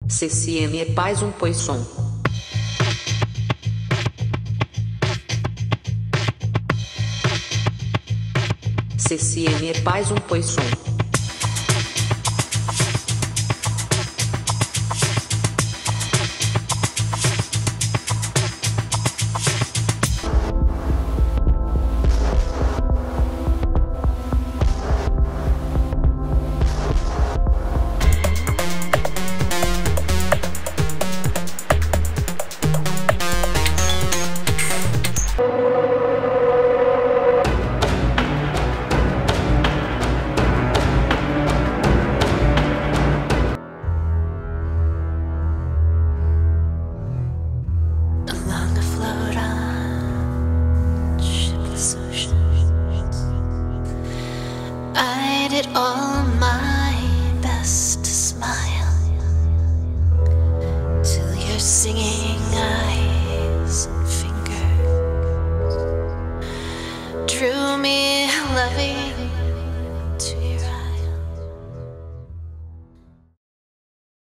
CCM é paz um poisson. CCM é paz um poisson. I did all my best to smile till your singing eyes and fingers drew me loving